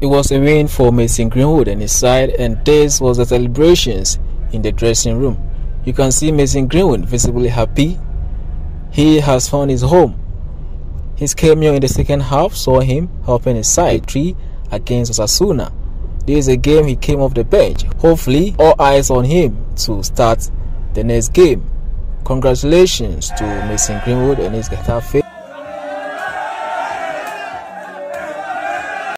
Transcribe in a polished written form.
It was a win for Mason Greenwood and his side, and this was the celebrations in the dressing room. You can see Mason Greenwood visibly happy. He has found his home. His cameo in the second half saw him helping his side 3 against Osasuna. This is a game he came off the bench. Hopefully, all eyes on him to start the next game. Congratulations to Mason Greenwood and his Getafe.